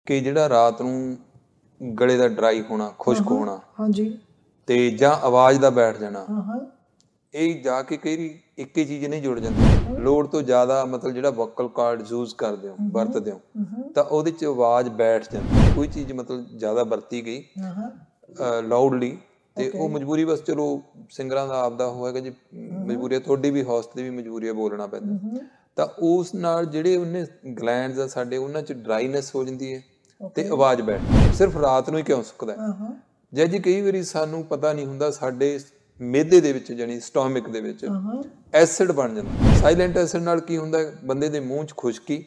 ਕਿ ਜਿਹੜਾ ਰਾਤ ਨੂੰ ਗਲੇ ਦਾ ਡਰਾਈ ਹੋਣਾ, ਖੁਸ਼ਕ ਹੋਣਾ, ਹਾਂਜੀ, ਤੇ ਜਾਂ ਆਵਾਜ਼ ਦਾ ਬੈਠ ਜਾਣਾ, ਹਾਂ, ਇਹ ਜਾ ਕੇ ਕਈ ਵਾਰੀ ਇੱਕ ਹੀ ਚੀਜ਼ ਨਹੀਂ ਜੁੜ ਜਾਂਦੀ। ਲੋੜ ਤੋਂ ਜ਼ਿਆਦਾ ਮਤਲਬ ਜਿਹੜਾ ਵੋਕਲ ਕਾਰਡ ਯੂਜ਼ ਕਰਦੇ ਹੋ, ਵਰਤਦੇ ਹੋ, ਤਾਂ ਉਹਦੇ 'ਚ ਆਵਾਜ਼ ਬੈਠ ਜਾਂਦੀ। ਕੋਈ ਚੀਜ਼ ਮਤਲਬ ਜ਼ਿਆਦਾ ਵਰਤੀ ਗਈ ਲਾਊਡਲੀ, ਤੇ ਉਹ ਮਜਬੂਰੀ ਬਸ ਚਲੋ ਸਿੰਗਰਾਂ ਦਾ ਆਪਦਾ ਹੋਏਗਾ ਜੀ, ਮਜਬੂਰੀ ਹੈ, ਤੁਹਾਡੀ ਵੀ ਹੌਸਟ ਦੀ ਵੀ ਮਜਬੂਰੀ ਹੈ, ਬੋਲਣਾ ਪੈਂਦਾ। ਤਾਂ ਉਸ ਨਾਲ ਜਿਹੜੇ ਉਹਨੇ ਗਲੈਂਡਸ ਆ ਸਾਡੇ, ਉਹਨਾਂ 'ਚ ਡਰਾਈਨੈਸ ਹੋ ਜਾਂਦੀ ਹੈ ਤੇ ਆਵਾਜ਼ ਬੈਠਦੀ। ਸਿਰਫ ਰਾਤ ਨੂੰ ਹੀ ਕਿਉਂ ਸੁੱਕਦਾ? ਜੇ ਜੀ ਕਈ ਵਾਰੀ ਸਾਨੂੰ ਪਤਾ ਨਹੀਂ ਹੁੰਦਾ, ਸਾਡੇ ਮਿਹਦੇ ਦੇ ਵਿੱਚ ਜਾਨੀ ਸਟੋਮਿਕ ਦੇ ਵਿੱਚ ਐਸਿਡ ਬਣ ਜਾਂਦਾ। ਸਾਇਲੈਂਟ ਐਸਿਡ ਨਾਲ ਕੀ ਹੁੰਦਾ? ਬੰਦੇ ਦੇ ਮੂੰਹ 'ਚ ਖੁਸ਼ਕੀ,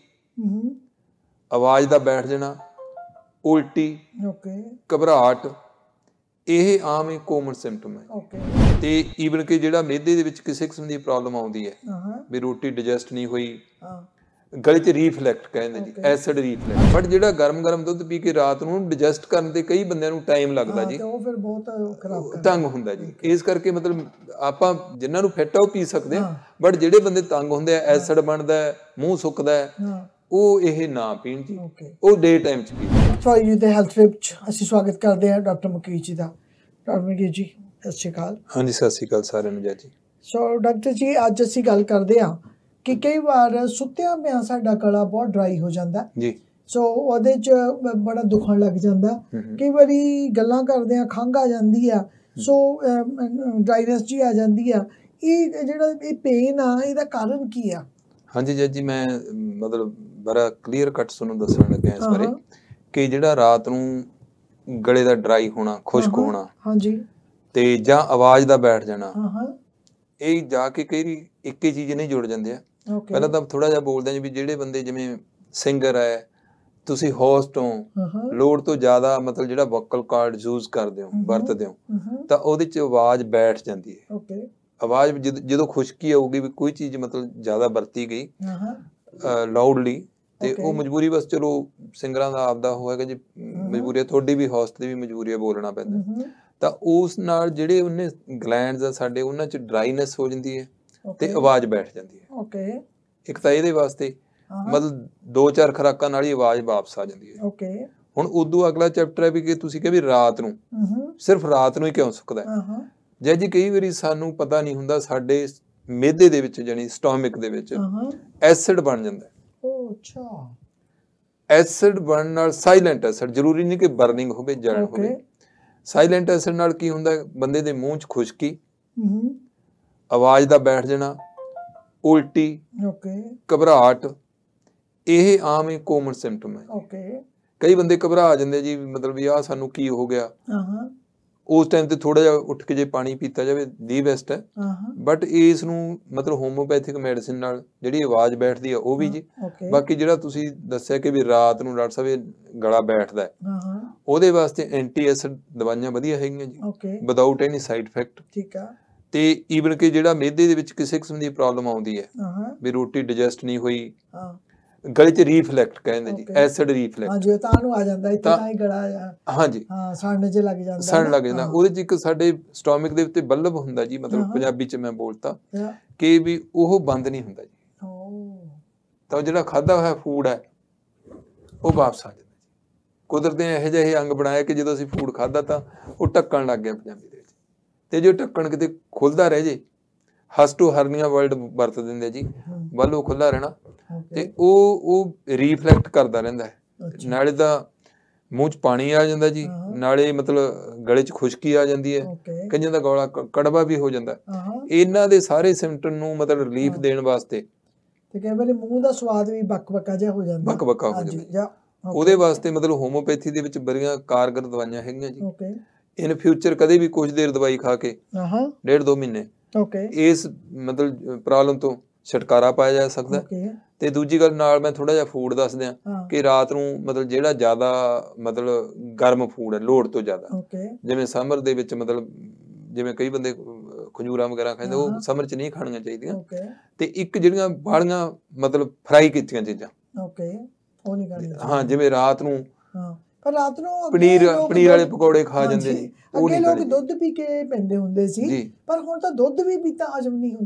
ਆਵਾਜ਼ ਦਾ ਬੈਠ ਜਾਣਾ, ਉਲਟੀ, ਘਬਰਾਹਟ, ਇਹ ਆਮ ਹੀ ਕੋਮਨ ਸਿੰਪਟਮ ਹੈ। ਤੇ ਈਵਨ ਕਿ ਜਿਹੜਾ ਮਿਹਦੇ ਦੇ ਵਿੱਚ ਕਿਸੇ ਕਿਸਮ ਦੀ ਪ੍ਰੋਬਲਮ ਆਉਂਦੀ ਹੈ, ਵੀ ਰੋਟੀ ਡਾਈਜੈਸਟ ਨਹੀਂ ਹੋਈ, ਗਲੇ 'ਚ ਰੀਫਲੈਕਟ ਕਹਿੰਦੇ ਜੀ, ਐਸਿਡ ਰੀਫਲੈਕਟ। ਬਟ ਜਿਹੜਾ ਗਰਮ ਦੁੱਧ ਪੀ ਕੇ ਰਾਤ ਨੂੰ ਡਾਈਜੈਸਟ ਕਰਨ ਤੇ ਕਈ ਬੰਦਿਆਂ ਨੂੰ ਟਾਈਮ ਲੱਗਦਾ ਜੀ, ਉਹ ਫਿਰ ਬਹੁਤ ਖਰਾਬ ਤੰਗ ਹੁੰਦਾ ਜੀ। ਇਸ ਕਰਕੇ ਮਤਲਬ ਆਪਾਂ ਜਿਨ੍ਹਾਂ ਨੂੰ ਫਿੱਟ ਆ ਉਹ ਪੀ ਸਕਦੇ ਆ, ਬਟ ਜਿਹੜੇ ਬੰਦੇ ਤੰਗ ਹੁੰਦੇ ਆ, ਐਸਿਡ ਬਣਦਾ, ਮੂੰਹ ਸੁੱਕਦਾ, ਉਹ ਇਹ ਨਾ ਪੀਣ ਜੀ, ਉਹ ਡੇ ਟਾਈਮ 'ਚ ਪੀਣ। ਸੌਰੀ ਦੇ ਹੈਲਥ ਟਿਪ ਅਸੀਂ ਸਵਾਗਤ ਕਰਦੇ ਹਾਂ ਡਾਕਟਰ ਮੁਕੇਸ਼ ਜੀ ਦਾ। ਡਾਕਟਰ ਮੁਕੇਸ਼ ਜੀ ਸਤਿ ਸ਼੍ਰੀ ਅਕਾਲ। ਹਾਂਜੀ, ਸਤਿ ਸ਼੍ਰੀ ਅਕਾਲ ਸਾਰਿਆਂ ਨੂੰ ਜੀ। ਸੋ ਡਾਕਟਰ ਜੀ, ਅੱਜ ਅਸੀਂ ਗੱਲ ਕਰਦੇ ਹਾਂ ਕਿ ਕਈ ਵਾਰ ਸੁੱਤਿਆਂ ਪਿਆ ਸਾਡਾ ਗਲਾ ਬਹੁਤ ਡਰਾਈ ਹੋ ਜਾਂਦਾ ਜੀ। ਸੋ ਉਹਦੇ 'ਚ ਬੜਾ ਦੁਖਣ ਲੱਗ ਜਾਂਦਾ। ਕਈ ਵਾਰੀ ਗੱਲਾਂ ਕਰਦੇ ਆ, ਖੰਘ ਆ ਜਾਂਦੀ ਆ, ਸੋ ਡਰਾਈਨੈਸ ਜੀ ਆ ਜਾਂਦੀ ਆ। ਇਹ ਜਿਹੜਾ ਇਹ ਪੇਨ ਆ, ਇਹਦਾ ਕਾਰਨ ਕੀ ਆ? ਹਾਂਜੀ ਜੀ, ਮੈਂ ਮਤਲਬ ਬੜਾ ਕਲੀਅਰ ਕੱਟ ਤੁਹਾਨੂੰ ਦੱਸਣ ਲੱਗਿਆ ਇਸ ਬਾਰੇ ਕਿ ਜਿਹੜਾ ਰਾਤ ਨੂੰ ਗਲੇ ਦਾ ਡਰਾਈ ਹੋਣਾ, ਖੁਸ਼ਕ ਹੋਣਾ, ਹਾਂਜੀ, ਤੇ ਜਾਂ ਆਵਾਜ਼ ਦਾ ਬੈਠ ਜਾਣਾ, ਇਹ ਜਾ ਕੇ ਕਈ ਵਾਰੀ ਇੱਕ ਹੀ ਚੀਜ਼ ਨਹੀਂ ਜੁੜ ਜਾਂਦੇ ਆ। ਪਹਿਲਾਂ ਤਾਂ ਥੋੜਾ ਜਿਹਾ ਬੋਲਦੇ ਵੀ ਜਿਹੜੇ ਬੰਦੇ ਜਿਵੇਂ ਸਿੰਗਰ ਹੈ, ਤੁਸੀਂ ਹੋਸਟ ਹੋ, ਲੋੜ ਤੋਂ ਜ਼ਿਆਦਾ ਮਤਲਬ ਜਿਹੜਾ ਵੋਕਲ ਕਾਰਡ ਯੂਜ਼ ਕਰਦੇ ਹੋ, ਵਰਤਦੇ ਹੋ, ਤਾਂ ਉਹਦੇ 'ਚ ਆਵਾਜ਼ ਬੈਠ ਜਾਂਦੀ ਹੈ। ਆਵਾਜ਼ ਜਦੋਂ ਖੁਸ਼ਕੀ ਆਊਗੀ, ਵੀ ਕੋਈ ਚੀਜ਼ ਮਤਲਬ ਜ਼ਿਆਦਾ ਵਰਤੀ ਗਈ ਲਾਊਡਲੀ, ਤੇ ਉਹ ਮਜਬੂਰੀ ਬਸ ਚਲੋ ਸਿੰਗਰਾਂ ਦਾ ਆਪਦਾ ਹੋਏਗਾ ਜੀ, ਮਜਬੂਰੀ ਹੈ, ਤੁਹਾਡੀ ਵੀ ਹੌਸਟ ਦੀ ਵੀ ਮਜਬੂਰੀ ਹੈ, ਬੋਲਣਾ ਪੈਂਦਾ। ਤਾਂ ਉਸ ਨਾਲ ਜਿਹੜੇ ਉਹਨੇ ਗਲੈਂਡਸ ਆ ਸਾਡੇ, ਉਹਨਾਂ 'ਚ ਡਰਾਈਨੈਸ ਹੋ ਜਾਂਦੀ ਹੈ ਤੇ ਆਵਾਜ਼ ਬੈਠ ਜਾਂਦੀ ਹੈ। ਇੱਕ ਤਾਂ ਇਹਦੇ ਵਾਸਤੇ ਮਤਲਬ 2-4 ਖੁਰਾਕਾਂ ਨਾਲ ਹੀ ਆਵਾਜ਼ ਵਾਪਸ ਆ ਜਾਂਦੀ ਹੈ। ਹੁਣ ਉਦੋਂ ਅਗਲਾ ਚੈਪਟਰ ਹੈ ਵੀ ਕਿ ਤੁਸੀਂ ਕਿਹਾ ਵੀ ਰਾਤ ਨੂੰ, ਸਿਰਫ ਰਾਤ ਨੂੰ ਹੀ ਕਿਉਂ ਸੁੱਕਦਾ? ਜੇ ਜੀ ਕਈ ਵਾਰੀ ਸਾਨੂੰ ਪਤਾ ਨਹੀਂ ਹੁੰਦਾ, ਸਾਡੇ ਮਿਹਦੇ ਦੇ ਵਿੱਚ ਜਾਨੀ ਸਟੋਮਿਕ ਦੇ ਵਿੱਚ ਐਸਿਡ ਬਣ ਜਾਂਦਾ। ਐਸਿਡ ਬਣਨ ਨਾਲ, ਸਾਇਲੈਂਟ ਐਸਿਡ, ਜ਼ਰੂਰੀ ਨਹੀਂ ਕਿ ਬਰਨਿੰਗ ਹੋਵੇ, ਜਲਣ ਹੋਵੇ, ਸਾਇਲੈਂਟ ਐਸਿਡ ਨਾਲ ਕੀ ਹੁੰਦਾ? ਬੰਦੇ ਦੇ ਮੂੰਹ 'ਚ ਖੁਸ਼ਕੀ, ਆਵਾਜ਼ ਦਾ ਬੈਠ ਜਾਣਾ, ਉਲਟੀ, ਘਬਰਾਹਟ, ਇਹ ਆਮ ਹੀ ਕੋਮਨ ਸਿੰਪਟਮ ਹੈ। ਕਈ ਬੰਦੇ ਘਬਰਾ ਜਾਂਦੇ ਜੀ, ਮਤਲਬ ਵੀ ਆਹ ਸਾਨੂੰ ਕੀ ਹੋ ਗਿਆ। ਉਸ ਟਾਈਮ ਤੇ ਥੋੜਾ ਜਿਹਾ ਉੱਠ ਕੇ ਜੇ ਪਾਣੀ ਪੀਤਾ ਜਾਵੇ ਦੀ ਬੈਸਟ ਹੈ। ਬਟ ਇਸ ਨੂੰ ਮਤਲਬ ਹੋਮੋਪੈਥਿਕ ਮੈਡੀਸਿਨ ਨਾਲ ਜਿਹੜੀ ਆਵਾਜ਼ ਬੈਠਦੀ ਆ ਉਹ ਵੀ ਜੀ। ਬਾਕੀ ਜਿਹੜਾ ਤੁਸੀਂ ਦੱਸਿਆ ਕਿ ਵੀ ਰਾਤ ਨੂੰ ਡਾਕਟਰ ਸਾਹਿਬ ਗਲਾ ਬੈਠਦਾ, ਉਹਦੇ ਵਾਸਤੇ ਐਂਟੀ ਐਸਿਡ ਦਵਾਈਆਂ ਵਧੀਆ ਹੈਗੀਆਂ ਜੀ, ਵਿਦਆਊਟ ਐਨੀ ਸਾਈਡ ਇਫੈਕਟ। ਤੇ ਈਵਨ ਕਿ ਜਿਹੜਾ ਮਿਹਦੇ ਦੇ ਵਿੱਚ ਕਿਸੇ ਕਿਸਮ ਦੀ ਪ੍ਰੋਬਲਮ ਆਉਂਦੀ ਹੈ, ਵੀ ਰੋਟੀ ਡਾਈਜੈਸਟ ਨਹੀਂ ਹੋਈ, ਗਲੇ 'ਚ ਰੀਫਲੈਕਟ ਕਹਿੰਦੇ ਜੀ, ਐਸਿਡ ਰੀਫਲੈਕਟ, ਹਾਂਜੀ, ਤਾਂ ਨੂੰ ਆ ਜਾਂਦਾ ਇੱਥੇ, ਤਾਂ ਹੀ ਗਲਾ ਹਾਂਜੀ ਸੜਨ 'ਚ ਲੱਗ ਜਾਂਦਾ, ਸੜਨ ਲੱਗ ਜਾਂਦਾ। ਉਹਦੇ 'ਚ ਇੱਕ ਸਾਡੇ ਸਟੋਮਿਕ ਦੇ ਉੱਤੇ ਬੱਲਬ ਹੁੰਦਾ ਜੀ, ਮਤਲਬ ਪੰਜਾਬੀ 'ਚ ਮੈਂ ਬੋਲਤਾ ਕਿ ਵੀ ਉਹ ਬੰਦ ਨਹੀਂ ਹੁੰਦਾ ਜੀ, ਤਾਂ ਉਹ ਜਿਹੜਾ ਖਾਧਾ ਹੋਇਆ ਫੂਡ ਹੈ ਉਹ ਵਾਪਸ ਆ ਜਾਂਦਾ ਜੀ। ਕੁਦਰਤ ਨੇ ਇਹੋ ਜਿਹੇ ਅੰਗ ਬਣਾਇਆ ਕਿ ਜਦੋਂ ਅਸੀਂ ਫੂਡ ਖਾਧਾ ਤਾਂ ਉਹ ਢੱਕਣ ਲੱਗ ਗਿਆ ਪੰਜਾਬੀ ਦੇ ਵਿੱਚ, ਤੇ ਜੋ ਢੱਕਣ ਕਿਤੇ ਖੁੱਲਦਾ ਰਹਿ ਜੇ, ਹਸ ਟੂ ਹਰਨੀਆ ਵਰਡ ਵਰਤ ਦਿੰਦੇ ਜੀ, ਵੱਲ ਉਹ ਖੁੱਲ੍ਹਾ ਰਹਿਣਾ, ਤੇ ਉਹ ਰੀਫਲੈਕਟ ਕਰਦਾ ਰਹਿੰਦਾ ਹੈ। ਨਾਲੇ ਤਾਂ ਮੂੰਹ 'ਚ ਪਾਣੀ ਆ ਜਾਂਦਾ ਜੀ, ਨਾਲੇ ਮਤਲਬ ਗਲੇ 'ਚ ਖੁਸ਼ਕੀ ਆ ਜਾਂਦੀ ਹੈ, ਕਈਆਂ ਦਾ ਗਲਾ ਕੜਵਾ ਵੀ ਹੋ ਜਾਂਦਾ। ਇਹਨਾਂ ਦੇ ਸਾਰੇ ਸਿੰਪਟਮ ਨੂੰ ਮਤਲਬ ਰਿਲੀਫ ਦੇਣ ਵਾਸਤੇ, ਤੇ ਕਈ ਵਾਰੀ ਮੂੰਹ ਦਾ ਸਵਾਦ ਵੀ ਬੱਕ-ਬੱਕਾ ਜਿਹਾ ਹੋ ਜਾਂਦਾ, ਬੱਕ-ਬੱਕਾ ਹੋ ਜਾਂਦਾ। ਉਹਦੇ ਵਾਸਤੇ ਮਤਲਬ ਹੋਮੋਪੈਥੀ ਦੇ ਵਿੱਚ ਬੜੀਆਂ ਕਾਰਗਰ ਦਵਾਈਆਂ ਹੈਗੀਆਂ ਜੀ। ਇਨ ਫਿਊਚਰ ਕਦੇ ਵੀ ਕੁਝ ਦੇਰ ਦਵਾਈ ਖਾ ਕੇ 1.5-2 ਮਹੀਨੇ ਇਸ ਮਤਲਬ ਪ੍ਰੋਬਲਮ ਤੋਂ ਛੁਟਕਾਰਾ ਪਾਇਆ ਜਾ ਸਕਦਾ। ਤੇ ਦੂਜੀ ਗੱਲ ਨਾਲ ਮੈਂ ਥੋੜਾ ਜਿਹਾ ਫੂਡ ਦੱਸ ਦਿਆਂ ਕਿ ਰਾਤ ਨੂੰ ਮਤਲਬ ਜਿਹੜਾ ਜ਼ਿਆਦਾ ਮਤਲਬ ਗਰਮ ਫੂਡ ਹੈ, ਲੋੜ ਤੋਂ ਜ਼ਿਆਦਾ, ਜਿਵੇਂ ਸਮਰ ਦੇ ਵਿੱਚ ਮਤਲਬ ਜਿਵੇਂ ਕਈ ਬੰਦੇ ਖਜੂਰਾਂ ਵਗੈਰਾ ਖਾਂਦੇ, ਉਹ ਸਮਰ 'ਚ ਨਹੀਂ ਖਾਣੀਆਂ ਚਾਹੀਦੀਆਂ। ਤੇ ਇੱਕ ਜਿਹੜੀਆਂ ਬਾਹਲੀਆਂ ਮਤਲਬ ਫਰਾਈ ਕੀਤੀਆਂ ਚੀਜ਼ਾਂ, ਹਾਂ, ਜਿਵੇਂ ਰਾਤ ਨੂੰ ਪਰ ਰਾਤ ਨੂੰ ਪਨੀਰ ਵਾਲੇ ਪਕੌੜੇ ਖਾ ਜਾਂਦੇ ਜੀ, ਅੱਗੇ ਲੋਕ ਦੁੱਧ ਪੀ ਕੇ ਪੈਂਦੇ ਹੁੰਦੇ ਸੀ, ਪਰ ਹੁਣ ਤਾਂ ਦੁੱਧ ਵੀ ਪੀਤਾ ਹਜਮ ਨਹੀਂ ਹੁੰਦਾ।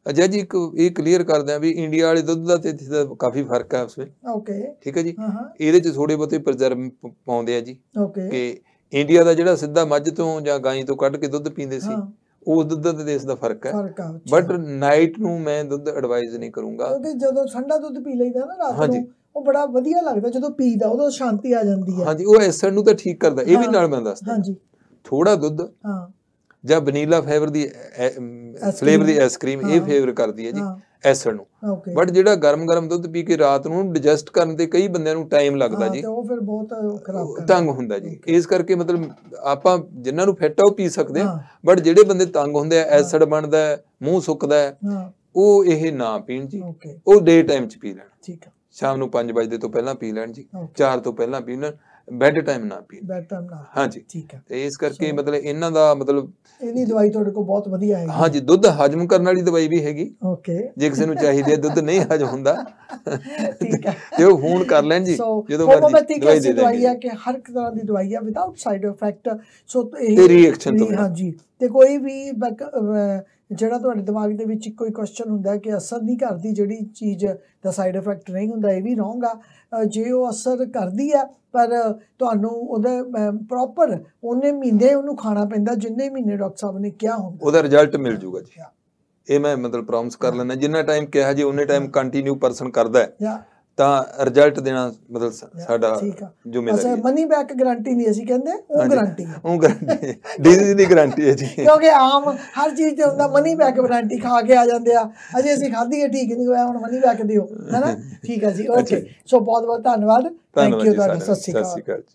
ਅਜਾ ਜੀ ਇੱਕ ਇਹ ਕਲੀਅਰ ਕਰਦੇ ਆ ਵੀ ਇੰਡੀਆ ਵਾਲੇ ਦੁੱਧ ਦਾ ਤੇ ਇੱਥੇ ਦਾ ਕਾਫੀ ਫਰਕ ਹੈ ਉਸ ਵਿੱਚ। ਓਕੇ, ਠੀਕ ਹੈ ਜੀ। ਹਾਂ ਇਹਦੇ ਚ ਥੋੜੇ ਬਹੁਤੇ ਪ੍ਰੀਜ਼ਰਵ ਪਾਉਂਦੇ ਆ ਜੀ ਓਕੇ, ਕਿ ਇੰਡੀਆ ਦਾ ਜਿਹੜਾ ਸਿੱਧਾ ਮੱਝ ਤੋਂ ਜਾਂ ਗਾਂ ਤੋਂ ਕੱਢ ਕੇ ਦੁੱਧ ਪੀਂਦੇ ਸੀ, ਹਾਂ ਉਸ ਦੁੱਧ ਤੇ ਦੇਸ਼ ਦਾ ਫਰਕ ਹੈ। ਫਰਕ ਆ, ਅੱਛਾ। ਬਟ ਨਾਈਟ ਨੂੰ ਮੈਂ ਦੁੱਧ ਐਡਵਾਈਜ਼ ਨਹੀਂ ਕਰੂੰਗਾ, ਕਿਉਂਕਿ ਜਦੋਂ ਠੰਡਾ ਦੁੱਧ ਪੀ ਲਈਦਾ ਨਾ ਰਾਤ ਹਾਂਜੀ। ਨੂੰ, ਉਹ ਬੜਾ ਵਧੀਆ ਲੱਗਦਾ ਜਦੋਂ ਪੀਦਾ, ਉਦੋਂ ਸ਼ਾਂਤੀ ਆ ਜਾਂਦੀ ਹੈ। ਹਾਂਜੀ, ਉਹ ਐਸਿਡ ਨੂੰ ਤਾਂ ਠੀਕ ਕਰਦਾ। ਇਹ ਵੀ ਨਾਲ ਮੈਂ ਦੱਸਦਾ, ਹਾਂਜੀ ਥੋੜਾ ਦੁੱਧ ਹਾਂ ਜਾਂ ਵਨੀਲਾ ਫਲੇਵਰ ਦੀ ਆਈਸਕ੍ਰੀਮ ਇਹ ਫੇਵਰ ਕਰਦੀ ਹੈ ਜੀ ਹਾਂ ਐਸਿਡ ਨੂੰ। ਓਕੇ, ਬਟ ਜਿਹੜਾ ਗਰਮ ਦੁੱਧ ਪੀ ਕੇ ਰਾਤ ਨੂੰ ਡਿਜੈਸਟ ਕਰਨ ਤੇ ਕਈ ਬੰਦਿਆਂ ਨੂੰ ਟਾਈਮ ਲੱਗਦਾ ਜੀ, ਤੇ ਉਹ ਫਿਰ ਬਹੁਤ ਖਰਾਬ ਕਰਦਾ, ਤੰਗ ਹੁੰਦਾ ਜੀ। ਇਸ ਕਰਕੇ ਮਤਲਬ ਆਪਾਂ ਜਿਨ੍ਹਾਂ ਨੂੰ ਫਿੱਟ ਆ ਉਹ ਪੀ ਸਕਦੇ ਆ, ਹਾਂ ਬਟ ਜਿਹੜੇ ਬੰਦੇ ਤੰਗ ਹੁੰਦੇ ਆ, ਐਸਿਡ ਬਣਦਾ ਹੈ, ਮੂੰਹ ਸੁੱਕਦਾ ਹੈ, ਹਾਂ ਉਹ ਇਹ ਨਾ ਪੀਣ ਜੀ। ਓਕੇ, ਉਹ ਡੇ ਟਾਈਮ ਚ ਪੀ ਲੈਣ, ਠੀਕ ਹੈ, ਸ਼ਾਮ ਨੂੰ 5 ਵਜੇ ਤੋਂ ਪਹਿਲਾਂ ਪੀ ਲੈਣ ਜੀ, ਓਕੇ, 4 ਤੋਂ ਪਹਿਲਾਂ ਪੀ ਲੈਣ, ਬੈੱਡ ਟਾਈਮ ਨਾ ਪੀਣ। ਬੈਡ ਟਾਈਮ ਨਾਲ, ਹਾਂਜੀ, ਠੀਕ ਹੈ। ਤੇ ਇਸ ਕਰਕੇ ਮਤਲਬ ਇਹਨਾਂ ਦਾ ਮਤਲਬ ਇਹਦੀ ਦਵਾਈ ਤੁਹਾਡੇ ਕੋਲ ਬਹੁਤ ਵਧੀਆ ਹੈ। ਹਾਂਜੀ, ਦੁੱਧ ਹਜਮ ਕਰਨ ਵਾਲੀ ਦਵਾਈ ਵੀ ਹੈਗੀ, ਓਕੇ, ਜੇ ਕਿਸੇ ਨੂੰ ਚਾਹੀਦੀ ਹੈ, ਦੁੱਧ ਨਹੀਂ ਹਜਮ ਹੁੰਦਾ ਠੀਕ ਹੈ, ਤੇ ਉਹ ਫੋਨ ਕਰ ਲੈਣ ਜੀ, ਜਦੋਂ ਮਰਜ਼ੀ ਦਵਾਈ ਦੇ ਦਵਾਈ ਹੈ ਦੇਣਗੇ। ਕਿ ਹਰ ਇੱਕ ਤਰ੍ਹਾਂ ਦੀ ਦਵਾਈ ਹੈ ਵਿਦਆਊਟ ਸਾਈਡ ਇਫੈਕਟ। ਸੋ ਤੇ reaction ਤੋਂ ਬਿਨਾਂ। ਹਾਂਜੀ, ਤੇ ਕੋਈ ਵੀ ਜਿਹੜਾ ਤੁਹਾਡੇ ਦਿਮਾਗ ਦੇ ਵਿੱਚ ਕੋਈ ਕੁਐਸਚਨ ਹੁੰਦਾ ਕਿ ਅਸਰ ਨਹੀਂ ਕਰਦੀ ਜਿਹੜੀ ਚੀਜ਼ ਦਾ ਸਾਈਡ ਇਫੈਕਟ ਨਹੀਂ ਹੁੰਦਾ, ਇਹ ਵੀ ਰੋਂਗ ਆ। ਜੇ ਉਹ ਅਸਰ ਕਰਦੀ ਆ, ਪਰ ਤੁਹਾਨੂੰ ਉਹਦਾ ਪ੍ਰੋਪਰ ਉਹਨੇ ਮਹੀਨੇ ਉਹਨੂੰ ਖਾਣਾ ਪੈਂਦਾ, ਜਿੰਨੇ ਮਹੀਨੇ ਡਾਕਟਰ ਸਾਹਿਬ ਨੇ ਕਿਹਾ ਹੁੰਦਾ, ਉਹਦਾ ਰਿਜ਼ਲਟ ਮਿਲ ਜੂਗਾ ਜੀ। ਇਹ ਮੈਂ ਮਤਲਬ ਪ੍ਰੋਮਿਸ ਕਰ ਲੈਣਾ, ਜਿੰਨਾ ਟਾਈਮ ਕਿਹਾ ਜੀ ਉਹਨੇ ਟਾਈਮ ਕੰਟੀਨਿਊ ਪਰਸਨ ਕਰਦਾ ਹੈ, ਜਾਂ ਤਾਂ ਰਿਜ਼ਲਟ ਦੇਣਾ ਮਤਲਬ ਸਾਡਾ ਠੀਕ ਆ। ਜ਼ਿੰਮੇਵਾਰੀ ਹੈ। ਮਨੀ ਬੈਕ ਗਰੰਟੀ ਨਹੀਂ ਅਸੀਂ ਕਹਿੰਦੇ, ਉਹ ਗਰੰਟੀ ਹੈ, ਉਹ ਗਾਰੰਟੀ ਡਿਜ਼ੀਜ਼ ਦੀ ਗਾਰੰਟੀ ਹੈ ਜੀ। ਕਿਉਂਕਿ ਆਮ ਹਰ ਚੀਜ਼ ਤੇ ਹੁੰਦਾ ਮਨੀ ਬੈਕ ਗਾਰੰਟੀ, ਖਾ ਕੇ ਆ ਜਾਂਦੇ ਆ, ਅਜੇ ਅਸੀਂ ਖਾਧੀ ਹੈ, ਠੀਕ ਨਹੀਂ ਹੋਇਆ, ਹੁਣ ਮਨੀ ਬੈਕ ਦਿਓ, ਹੈ ਨਾ। ਠੀਕ ਹੈ ਜੀ, ਓਕੇ। ਸੋ ਬਹੁਤ ਬਹੁਤ ਧੰਨਵਾਦ, ਥੈਂਕ ਯੂ ਤੁਹਾਡਾ, ਸਤਿ ਸ਼੍ਰੀ ਅਕਾਲ।